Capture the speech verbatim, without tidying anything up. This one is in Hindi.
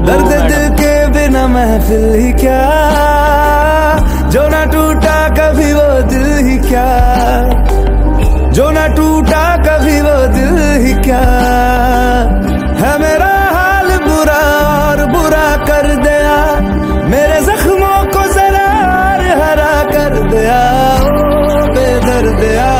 दर्द दिल के बिना महफिल ही क्या, जो ना टूटा कभी वो दिल ही क्या, जो ना टूटा कभी वो दिल ही क्या। है मेरा हाल बुरा और बुरा कर दिया, मेरे जख्मों को जरा हरा कर दिया। ओ बेदर्दिया